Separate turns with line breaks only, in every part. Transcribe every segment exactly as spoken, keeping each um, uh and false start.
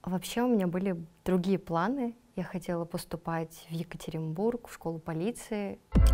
Вообще у меня были другие планы. Я хотела поступать в Екатеринбург, в школу полиции.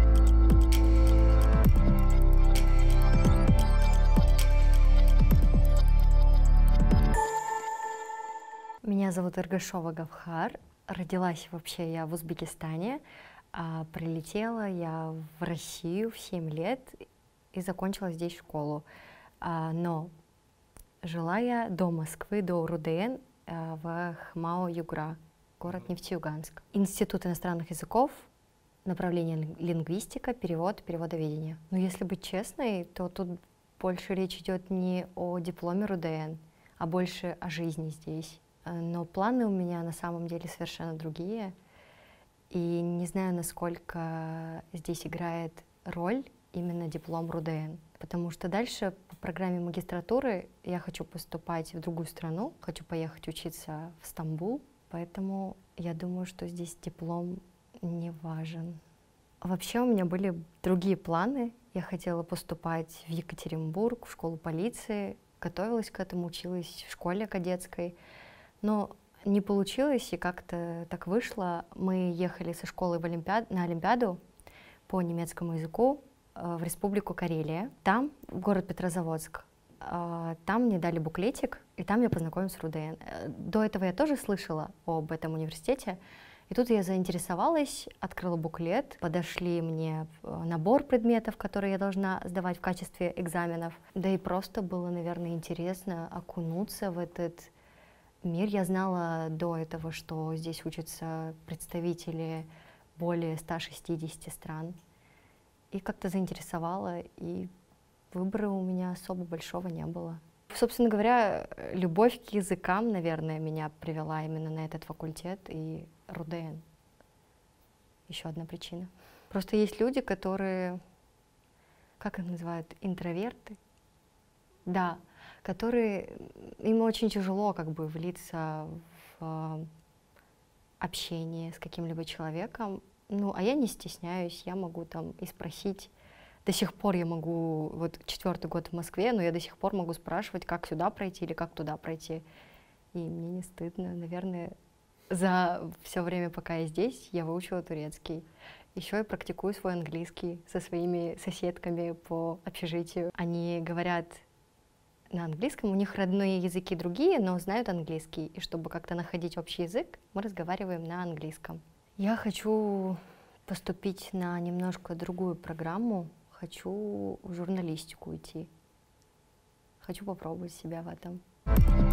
Меня зовут Эргашова Гавхар. Родилась вообще я в Узбекистане, а прилетела я в Россию в семь лет и закончила здесь школу. А, но жила я до Москвы, до РУДН а, в Хмао-Югра, город Нефтеюганск. Институт иностранных языков, направление лингвистика, перевод, переводоведение. Но если быть честной, то тут больше речь идет не о дипломе РУДН, а больше о жизни здесь. Но планы у меня на самом деле совершенно другие. И не знаю, насколько здесь играет роль именно диплом РУДН. Потому что дальше по программе магистратуры я хочу поступать в другую страну, хочу поехать учиться в Стамбул. Поэтому я думаю, что здесь диплом не важен. Вообще у меня были другие планы. Я хотела поступать в Екатеринбург, в школу полиции. Готовилась к этому, училась в школе кадетской. Но не получилось, и как-то так вышло. Мы ехали со школы в Олимпиад... на Олимпиаду по немецкому языку в Республику Карелия. Там, в город Петрозаводск, там мне дали буклетик, и там я познакомилась с РУДН. До этого я тоже слышала об этом университете, и тут я заинтересовалась, открыла буклет, подошли мне набор предметов, которые я должна сдавать в качестве экзаменов. Да и просто было, наверное, интересно окунуться в этот мир. Я знала до этого, что здесь учатся представители более ста шестидесяти стран. И как-то заинтересовала, и выбора у меня особо большого не было. Собственно говоря, любовь к языкам, наверное, меня привела именно на этот факультет и РУДН. Еще одна причина. Просто есть люди, которые, как их называют, интроверты? Да, которые, им очень тяжело как бы влиться в общение с каким-либо человеком. Ну, а я не стесняюсь, я могу там и спросить. До сих пор я могу, вот четвертый год в Москве, но я до сих пор могу спрашивать, как сюда пройти или как туда пройти. И мне не стыдно. Наверное, за все время, пока я здесь, я выучила турецкий. Еще я практикую свой английский со своими соседками по общежитию. Они говорят на английском, у них родные языки другие, но знают английский. И чтобы как-то находить общий язык, мы разговариваем на английском. Я хочу поступить на немножко другую программу. Хочу в журналистику идти. Хочу попробовать себя в этом.